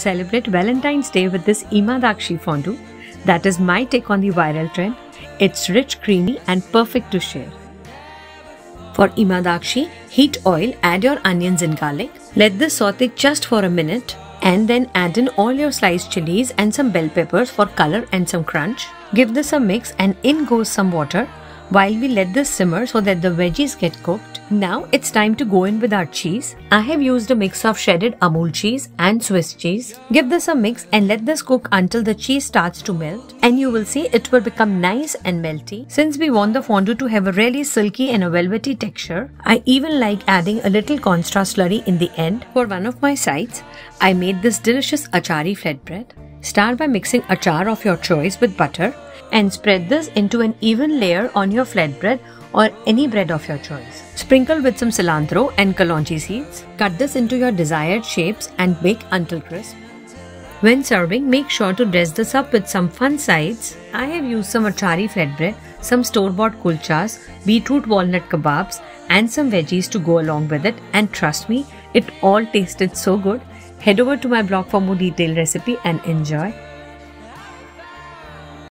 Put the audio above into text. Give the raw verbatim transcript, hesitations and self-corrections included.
celebrate Valentine's Day with this Ema Datshi Fondue. That is my take on the viral trend. It's rich, creamy and perfect to share. For Ema Datshi, heat oil, add your onions and garlic. Let this saute just for a minute and then add in all your sliced chilies and some bell peppers for color and some crunch. Give this a mix and in goes some water while we let this simmer so that the veggies get cooked. Now it's time to go in with our cheese. I have used a mix of shredded Amul cheese and Swiss cheese. Give this a mix and let this cook until the cheese starts to melt, and you will see it will become nice and melty. Since we want the fondue to have a really silky and a velvety texture, I even like adding a little cornstarch slurry in the end. For one of my sides, I made this delicious achari flatbread. Start by mixing achar of your choice with butter and spread this into an even layer on your flatbread or any bread of your choice. Sprinkle with some cilantro and kalonji seeds. Cut this into your desired shapes and bake until crisp. When serving, make sure to dress this up with some fun sides. I have used some achari flatbread, some store-bought kulchas, beetroot walnut kebabs and some veggies to go along with it, and trust me, it all tasted so good. Head over to my blog for more detailed recipe and enjoy.